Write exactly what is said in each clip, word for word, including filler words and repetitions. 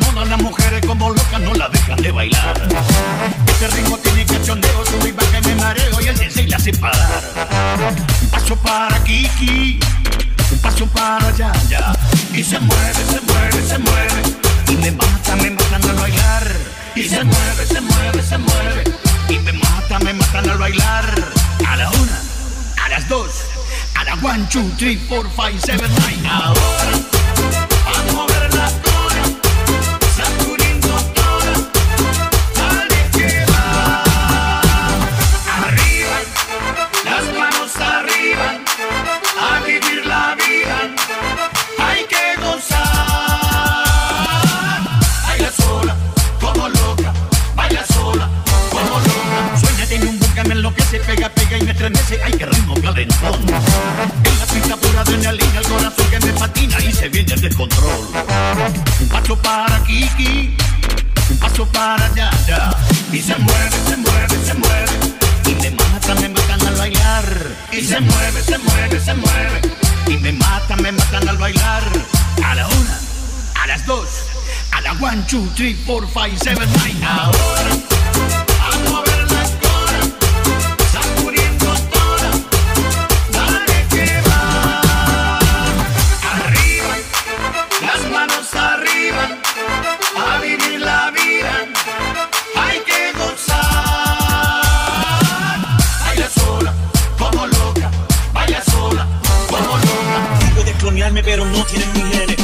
moda, las mujeres como locas no la dejan de bailar. Este ritmo tiene cachondeo, sube y baja y me mareo y el sensei la hace parar. Un paso para Kiki, un paso para Yaya, y se mueve, se mueve, se mueve, y me mata, me matan al bailar. Y se mueve, se mueve, se mueve, y me mata, me matan al bailar. A la una, a las dos, a la one, two, three, four, five, seven, nine. Ahora a mover la cola, sacudiendo toda, dale que va. Arriba, las manos arriba, a vivir la vida, hay que gozar. Baila sola, como loca, baila sola, como loca. Sueña, tiene un boom que me enloquece, pega, pega y me estremece, ay que ritmo calentón. En la pista pura adrenalina, el corazón que me patina y se viene el descontrol. Un paso para Kiki, un paso para Yaya, y se mueve, se mueve, se mueve, y me matan, me matan al bailar. Y se mueve, se mueve, se mueve, y me matan, me matan al bailar. A la una, a las dos, a la one, two, three, four, five, seven, nine. Ahora a mover la cola, sacudiendo toda, dale que va. Arriba, las manos arriba, a vivir la vida, hay que gozar. Baila sola, como loca, baila sola, como loca. Puede clonearme pero no tienen mi genes.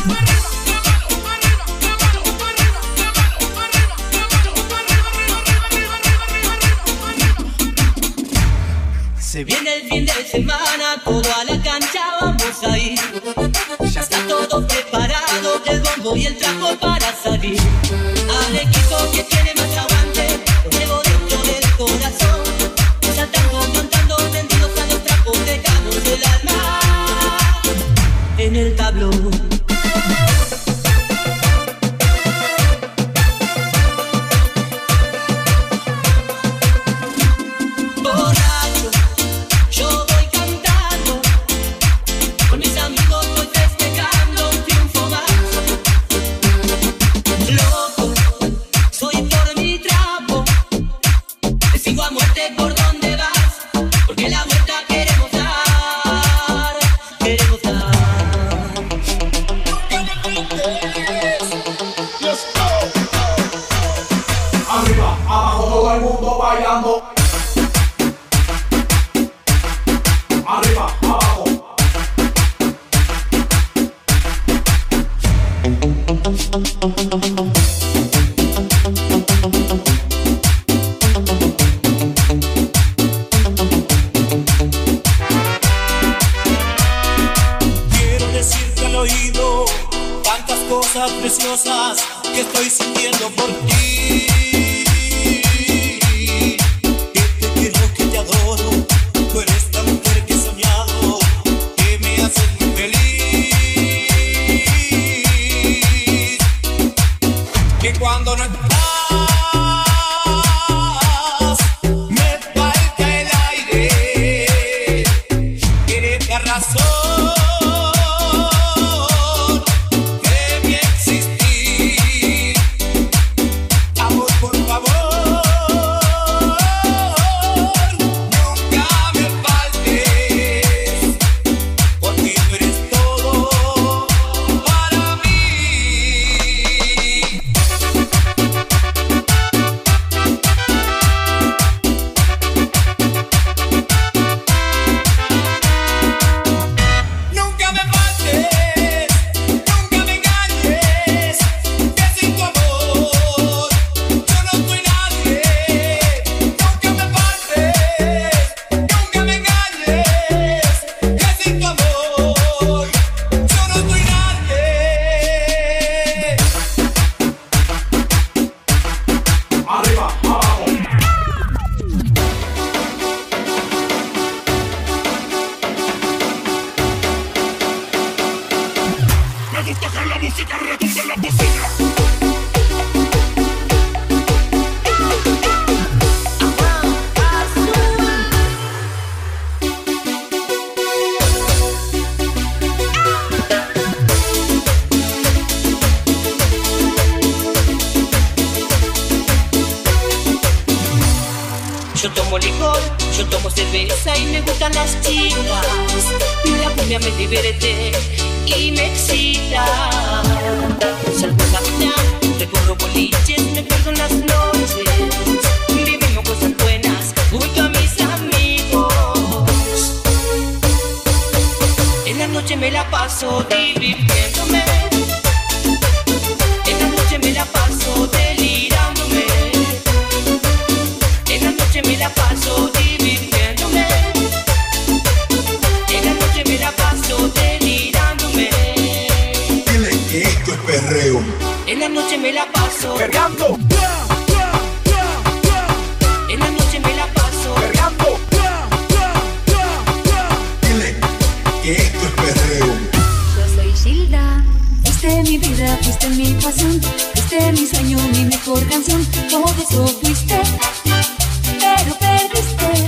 Se viene el fin de semana, todo a la cancha vamos a ir. Ya está todo preparado, el bombo y el trapo para salir. Al equipo que tiene más aguante, lo llevo dentro del corazón. Saltando, cantando, tendidos a los trapos, dejamos el alma en el tablón. Preciosas que estoy sintiendo por ti, que te quiero, que te adoro, tú eres la mujer que he soñado, que me hace muy feliz, que cuando no estás me falta el aire, eres la razón. We'll be right back. Yo tomo licor, yo tomo cerveza y me gustan las chicas. La cumbia me divierte y me excita. Salgo a caminar, recorro boliches, me pierdo en las noches. Vivimos cosas buenas junto a mis amigos. En la noche me la paso divirtiéndome. En la noche me la paso delirándome. En la noche me la paso divirtiéndome. En la noche me la paso delirándome. Dile que esto es perreo. En la noche me la paso perreando. En la noche me la paso perreando. Dile que esto es perreo. Yo soy Gilda, fuiste mi vida, fuiste mi pasión, fuiste mi sueño, mi mejor canción. Todo eso fuiste, pero perdiste.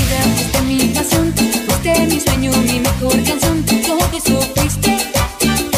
Mi sueño, mi mejor canción, todo eso fuiste,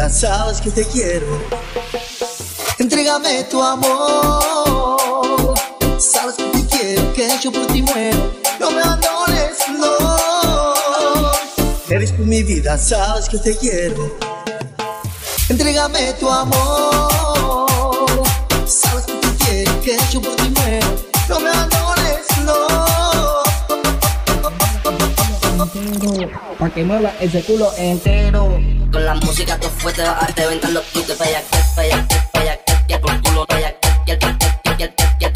vida, sabes que te quiero. Entrégame tu amor, sabes que te quiero, que yo por ti muero. No me abandones, no. Eres tú mi vida, sabes que te quiero. Entrégame tu amor, sabes que te quiero, que yo por ti muero. No me abandones, no. Pa' que mueva ese culo entero. Con la música tú fuerte, bajarte, vengan los tites, pa' allá, pa' allá, pa' allá, que por culo, pa' allá, que pa' allá,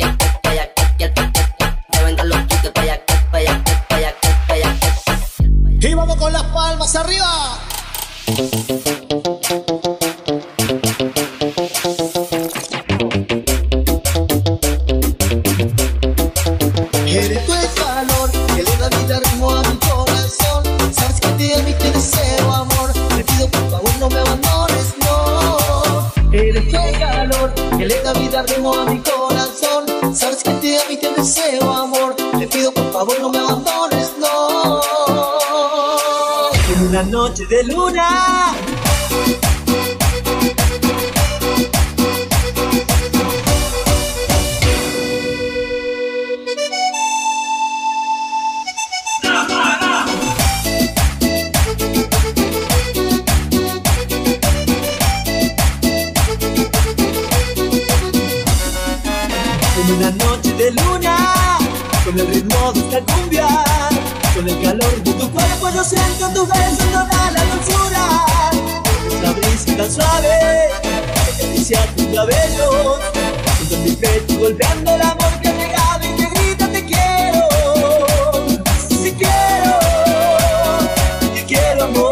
que vengan los tites, pa' allá, pa' allá, pa' allá, pa' allá. Y vamos con las palmas arriba. Eres tú el calor que le da vida ritmo a mi corazón. Sabes que te amo y te deseo amor. Te pido por favor no me abandones, no. Eres tú el calor que le da vida ritmo a mi corazón. Sabes que te amo y te deseo amor. Te pido por favor no me abandones, no. En una noche de luna. En una noche de luna, con el ritmo de esta cumbia, con el calor de tu cuerpo yo siento tu beso toda la dulzura. Esta brisa tan suave que acaricia tus cabellos, junto a mi pecho golpeando el amor que he negado y te grita te quiero. Sí quiero, te quiero amor.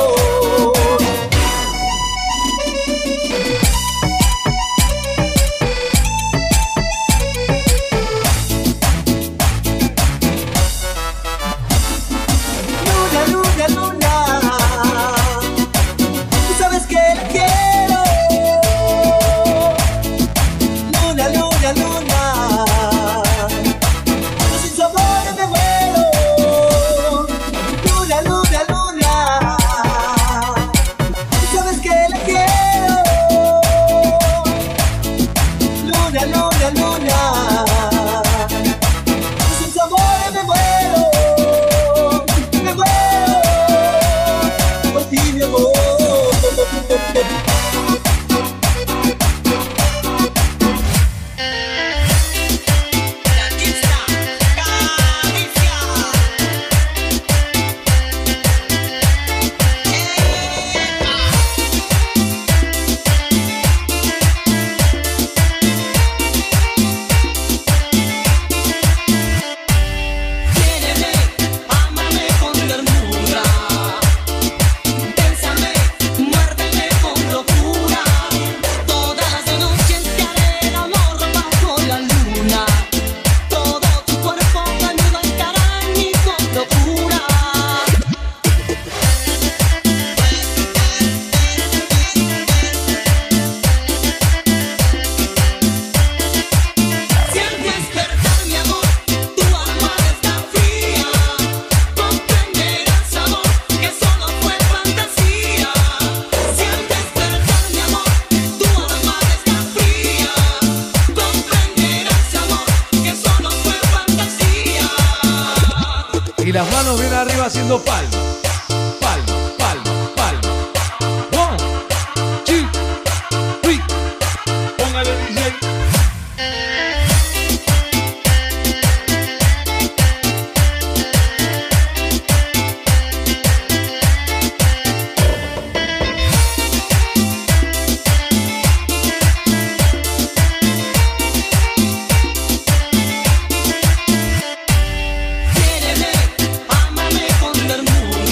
Y las manos bien arriba haciendo palmas. Palmas, palmas, palmas. One, two, three. Póngale D J. Ámame con ternura.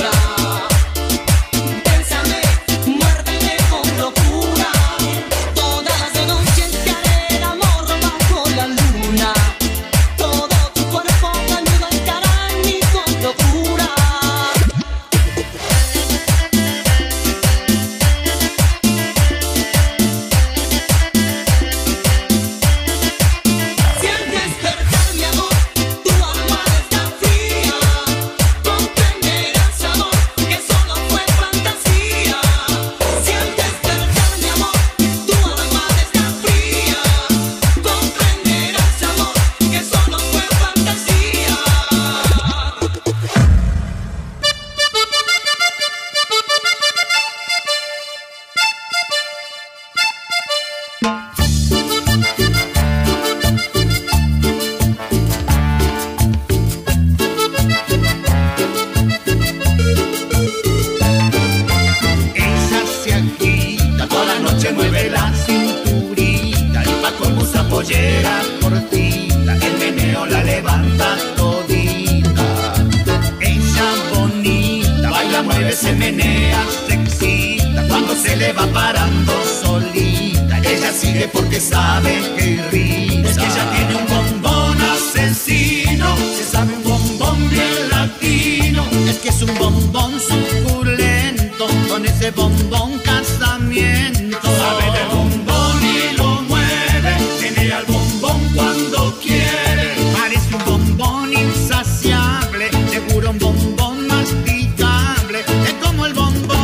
mueve, se menea, se excita. Cuando se le va parando solita, ella sigue porque sabe que irrita. Es que ella tiene un bombón asesino, se sabe un bombón bien latino. Es que es un bombón suculento, con ese bombón casamiento. Sabe de bombón y lo mueve, tiene al bombón cuando quiere. Parece un bombón insaciable, seguro un bombón masticable. Es como el bombón.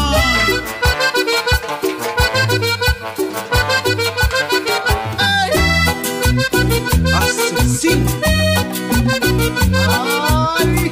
Asesino. Ay.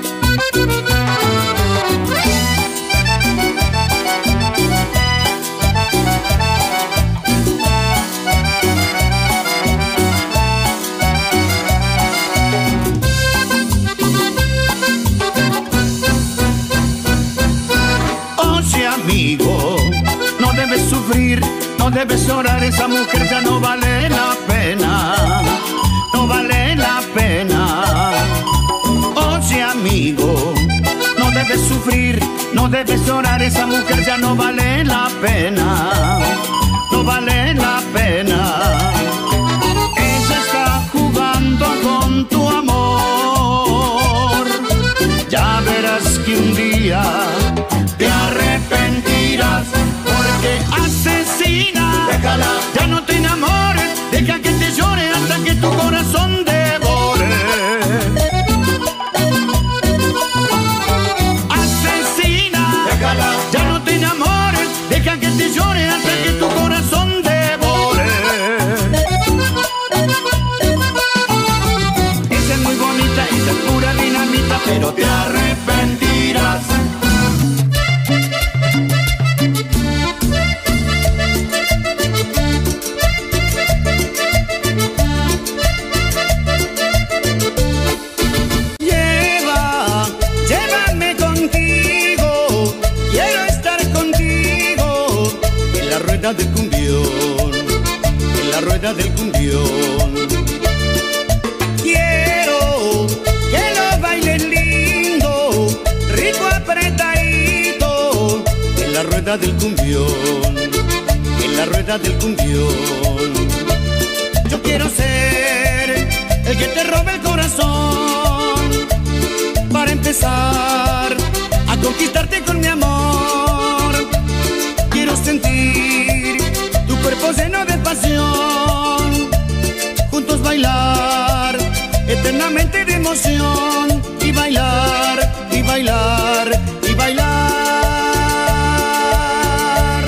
Oye amigo, no debes sufrir, no debes llorar, esa mujer ya no vale la pena, no vale la pena. Oye amigo, no debes sufrir, no debes llorar, esa mujer ya no vale la pena, no vale la pena. Ella está jugando con tu amor, ya verás que un día te arrepentirás, porque asesina, déjala, ya no te enamores, deja que te llore hasta que tu corazón devore. Asesina, déjala, ya no te enamores, deja que te llore hasta que tu corazón devore. Esa es muy bonita, esa es pura dinamita, pero te arrepentirás. Del cumbión, en la rueda del cumbión. Quiero que lo bailes lindo, rico apretadito, en la rueda del cumbión, en la rueda del cumbión. Yo quiero ser el que te robe el corazón, para empezar a conquistarte con mi amor. Quiero sentir tu cuerpo lleno de pasión, juntos bailar eternamente de emoción, y bailar, y bailar, y bailar.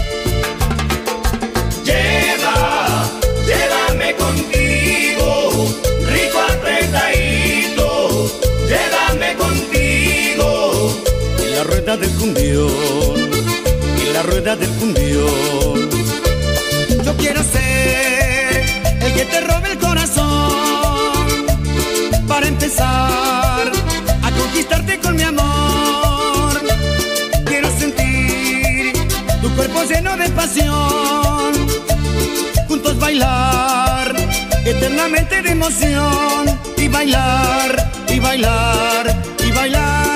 Lleva, llévame contigo, rico apretadito, llévame contigo, en la rueda del cumbión, en la rueda del cumbión. Yo quiero ser el que te robe el corazón, para empezar a conquistarte con mi amor. Quiero sentir tu cuerpo lleno de pasión, juntos bailar eternamente de emoción, y bailar, y bailar, y bailar.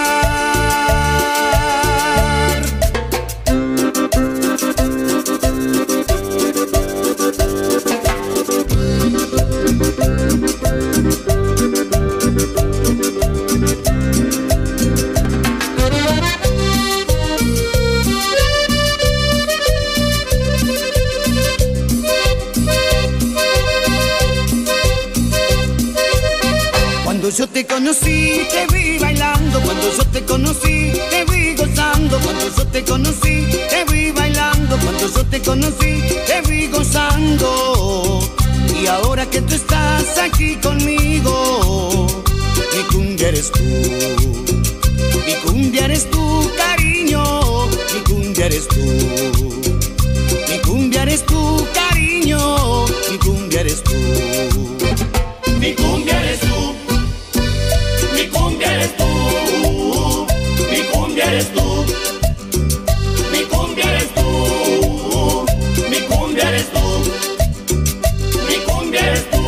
Cuando yo te conocí, te vi bailando. Cuando yo te conocí, te vi gozando. Cuando yo te conocí, te vi bailando. Cuando yo te conocí, te vi gozando. Y ahora que tú estás aquí conmigo, mi cumbia eres tú, mi cumbia eres tú, cariño. Mi cumbia eres tú, mi cumbia eres tú, cariño. Mi cumbia eres tú, mi cumbia eres tú. Mi cumbia eres tú, mi cumbia eres tú, mi cumbia eres tú, mi cumbia eres tú, mi cumbia eres tú.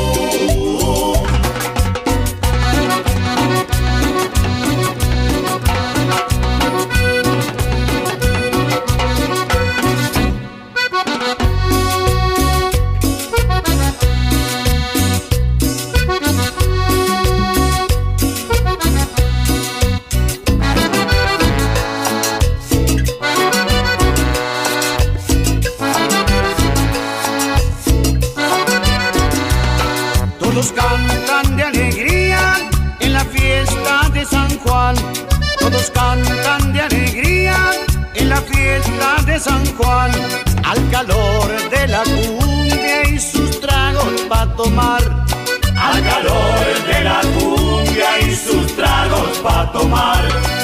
la fiesta de San Juan, al calor de la cumbia y sus tragos pa' tomar. Al calor de la cumbia y sus tragos pa' tomar.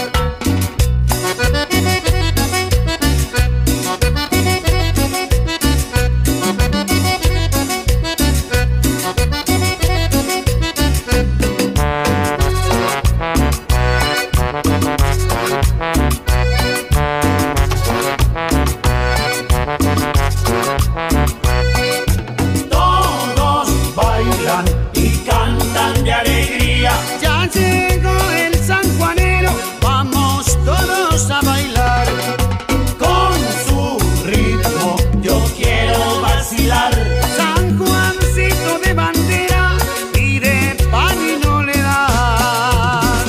Ya llegó el sanjuanero, vamos todos a bailar. Con su ritmo yo quiero vacilar. San Juancito de bandera y de pan y no le dan.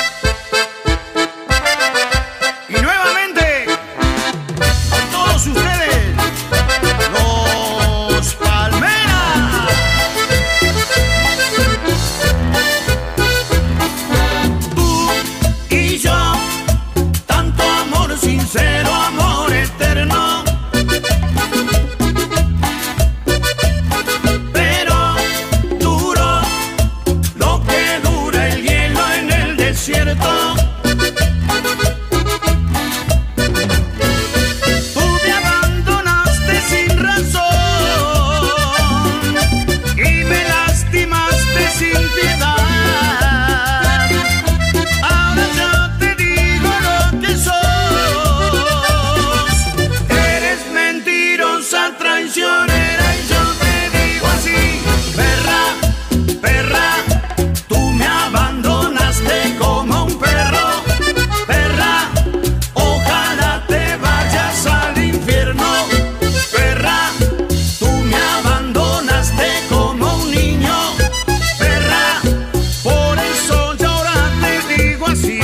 Y nuevamente, con todos ustedes, los Palmeras. Sincero amor eterno, pero duro lo que dura el hielo en el desierto. Tú me abandonaste sin razón y me lastimaste sin piedad. Ahora yo te digo lo que soy. Traicionera y yo te digo así, perra, perra, tú me abandonaste como un perro, perra, ojalá te vayas al infierno, perra, tú me abandonaste como un niño, perra, por eso yo ahora te digo así.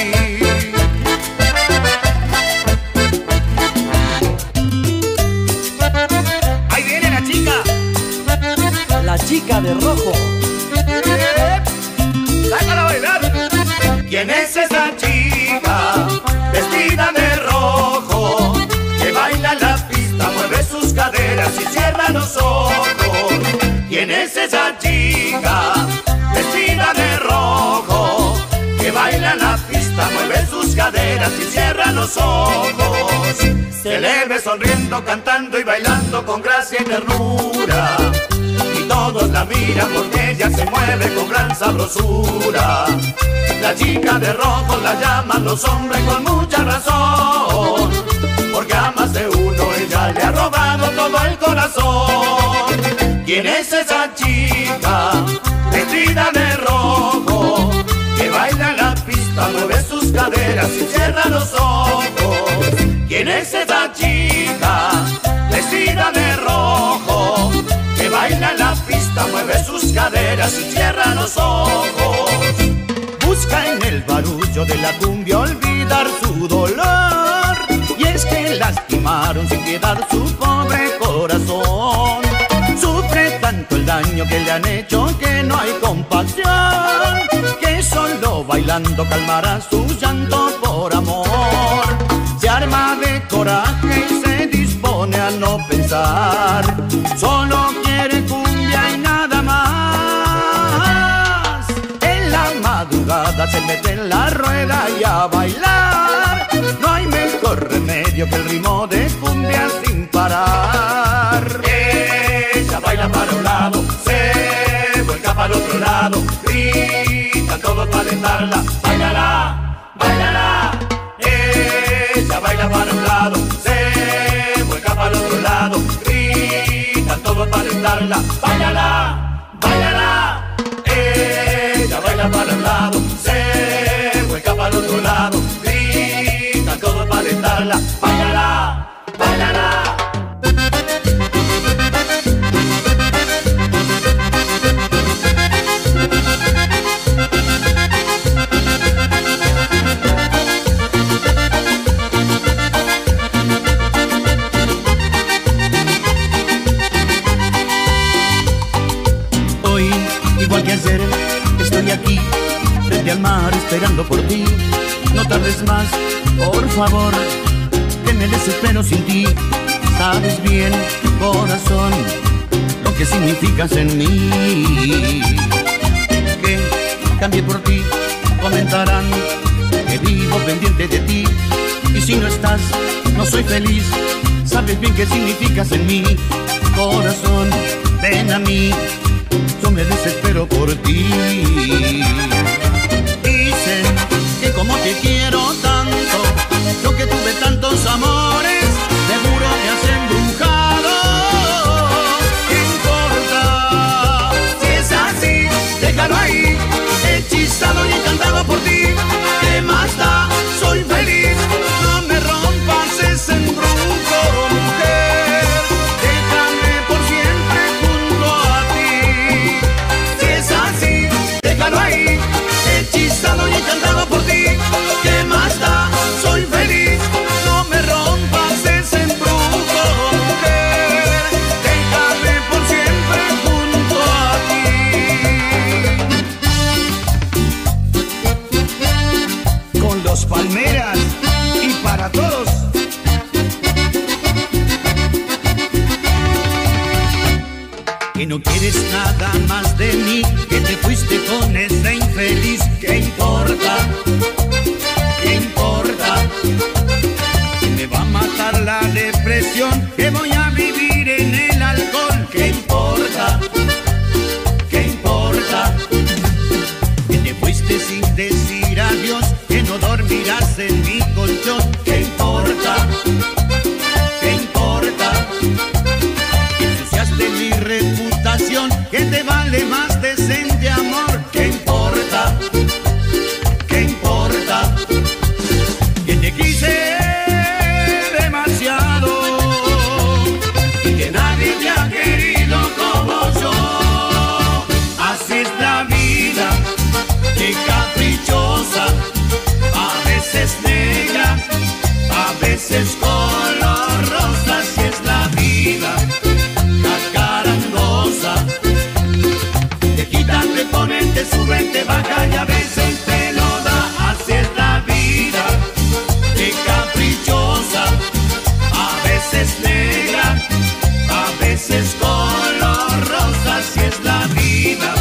La chica de rojo. ¡Sácala a bailar! ¿Quién es esa chica vestida de rojo que baila en la pista, mueve sus caderas y cierra los ojos? ¿Quién es esa chica vestida de rojo que baila en la pista, mueve sus caderas y cierra los ojos? Se le ve sonriendo, cantando y bailando con gracia y ternura. Todos la miran porque ella se mueve con gran sabrosura. La chica de rojo la llaman los hombres con mucha razón, porque a más de uno ella le ha robado todo el corazón. ¿Quién es esa chica vestida de rojo que baila en la pista, mueve sus caderas y cierra los ojos? ¿Quién es esa chica vestida de rojo que baila en la pista, mueve sus caderas y cierra los ojos? Busca en el barullo de la cumbia olvidar su dolor, y es que lastimaron sin piedad su pobre corazón. Sufre tanto el daño que le han hecho que no hay compasión, que solo bailando calmará su llanto por amor. Se arma de coraje y se dispone a no pensar, solo quiere cumbia y nada más. En la madrugada se mete en la rueda y a bailar, no hay mejor remedio que el ritmo de cumbia sin parar. Ella baila para un lado, se vuelca para el otro lado, gritan todos para alentarla, bailará, bailará. Ella baila para un lado, se vuelca para el otro lado, gritan todos para alentarla, bailará, bailará. Ella baila para un lado, se vuelca para el otro lado, gritan todos para alentarla, bailará, bailará. Estoy aquí, frente al mar, esperando por ti. No tardes más, por favor. me desespero sin ti. Sabes bien, corazón, lo que significas en mí. Que cambié por ti, comentarán que vivo pendiente de ti. Y si no estás, no soy feliz. Sabes bien qué significas en mí. Corazón, ven a mí, yo me desespero por ti. Dicen que como te quiero tanto, yo que tuve tantos amores, seguro me has embrujado. ¿Qué importa? Si es así, déjalo ahí, hechizado y encantado por ti. ¿Qué más da? Soy feliz. No me rompas ese embrujo, mujer. Déjame por siempre junto a ti. Si es así, déjalo ahí, hechizado y encantado por ti. ¿Qué más da? Soy feliz. No me rompas ese embrujo, mujer. Déjame por siempre junto a ti. Con los Palmeras y para todos. Que no quieres nada más de mí, que te fuiste con esa infeliz. ¿Qué importa? ¿Qué importa? Que me va a matar la depresión, que voy a vivir en el alcohol. ¿Qué importa? ¿Qué importa? Que te fuiste sin decir adiós, que no dormirás en mi colchón. ¿Qué importa? ¿Qué importa? Que ensuciaste mi reputación, que te vale más decente amor. ¿Qué importa? ¿Qué importa? Que te quise demasiado y que nadie te ha querido como yo. Así es la vida, qué caprichosa, a veces negra, a veces color rosa. Así es la vida, jacarandosa. Te quita, te pone, te sube, te baja y a veces te lo da. Así es la vida, qué caprichosa, a veces negra, a veces color rosa. Así es la vida.